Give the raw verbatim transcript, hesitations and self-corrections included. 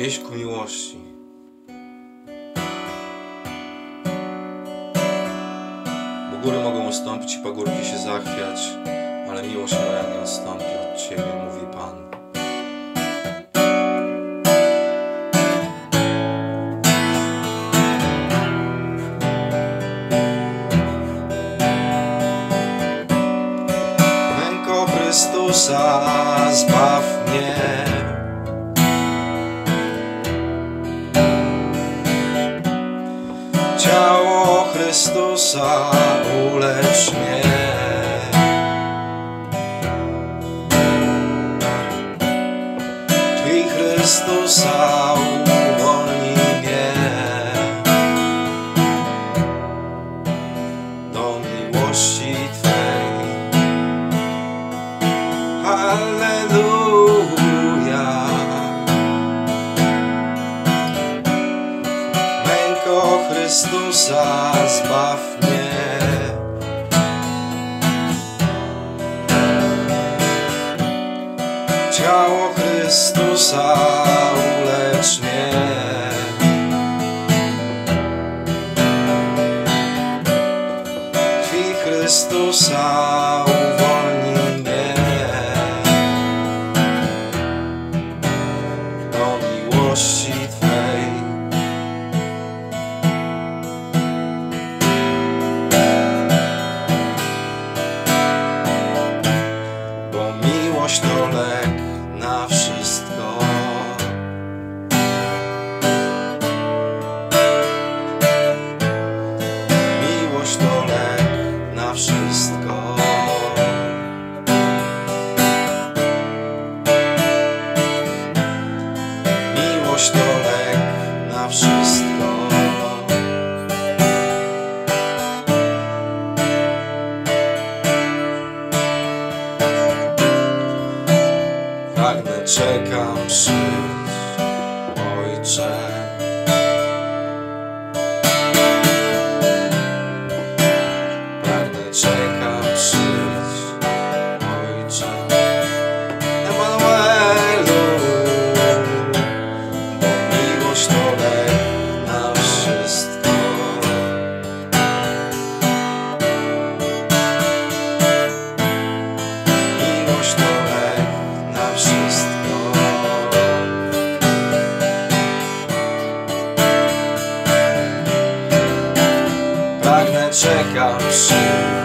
Pieśń ku miłości. Bo góry mogą ustąpić i pagórki się zachwiać, ale miłość moja nie odstąpi od Ciebie, mówi Pan. Męko Chrystusa, zbaw mnie. Ciało Chrystusa, ulecz mnie. Krwi Chrystusa, uwolnij mnie do miłości Twej. Halleluja. Męko Chrystusa, zbaw mnie. Ciało Chrystusa, ulecz mnie. Krwi Chrystusa, uwolnij mnie do miłości Twej. Bo miłość to lek na wszystko. Miłość to lek na wszystko. Miłość to lek na wszystko. Pragnę, czekam przyjdź, Ojcze. Pragnę, czekam przyjdź, Ojcze. Emanuelu, bo miłość to lek na wszystko. Miłość to lek na wszystko. Pragnę, czekam przyjdź.